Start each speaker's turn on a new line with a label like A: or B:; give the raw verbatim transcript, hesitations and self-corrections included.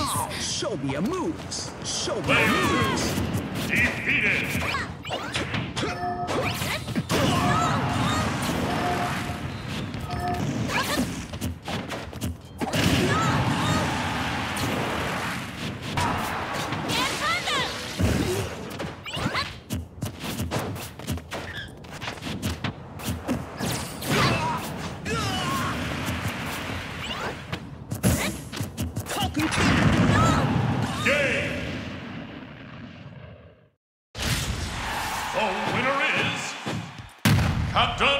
A: Show me your moves. Show me your moves.
B: Defeated. Game! The winner is Captain